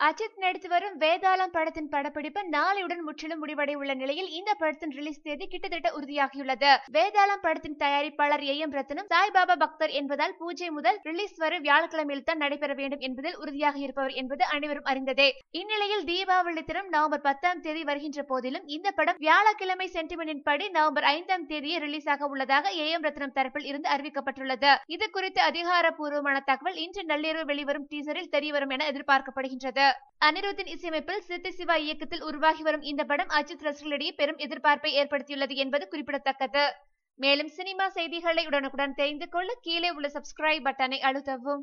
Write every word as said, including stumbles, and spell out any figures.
அஜித் நடித்து வரும் வேதாளம் படத்தின் படப்பிடிப்பு நாளையுடன் முற்றிலும் முடிவடைய உள்ள நிலையில் இந்த படத்தின் ரிலீஸ் தேதி கிட்டத்தட்ட உறுதியாகியுள்ளது. வேதாளம் படத்தின் தயாரிப்பாளர் ஏ எம் ரத்னம் சாய்பாபா பக்தர் என்பதால் பூஜை முதல் ரிலீஸ் வரை வியாழக்கிழமையில் தான் நடைபெற வேண்டும் என்பதில் உறுதியாக இருப்பவர் என்பது அனைவரும் அறிந்ததே. இந்நிலையில் தீபாவளி தினம் நவம்பர் பத்தாம் தேதி வருகின்ற போதிலும் இந்த படம் வியாழக்கிழமை சென்டிமெண்டின் படி நவம்பர் ஐந்தாம் தேதியே ரிலீஸ் ஆக உள்ளதாக ஏ எம் ரத்னம் தரப்பில் இருந்து அறிவிக்கப்பட்டுள்ளது. இது குறித்து அதிகாரப்பூர்வமான தகவல் இன்று நள்ளிரவு வெளிவரும் டீசரில் தெரியவரும் என எதிர்பார்க்கப்படுகின்றது. அனிருத்தின் இசையமைப்பில் சித்தி சிவா இயக்கத்தில் உருவாகி வரும் இந்த படம் அஜித் ரசிகர்களிடையே பெரும் எதிர்பார்ப்பை ஏற்படுத்தியுள்ளது என்பது குறிப்பிடத்தக்கது. மேலும் சினிமா செய்திகளை உடனுக்குடன் தெரிந்து கொள்ள கீழே உள்ள சப்ஸ்கிரைப் பட்டனை அழுத்தவும்.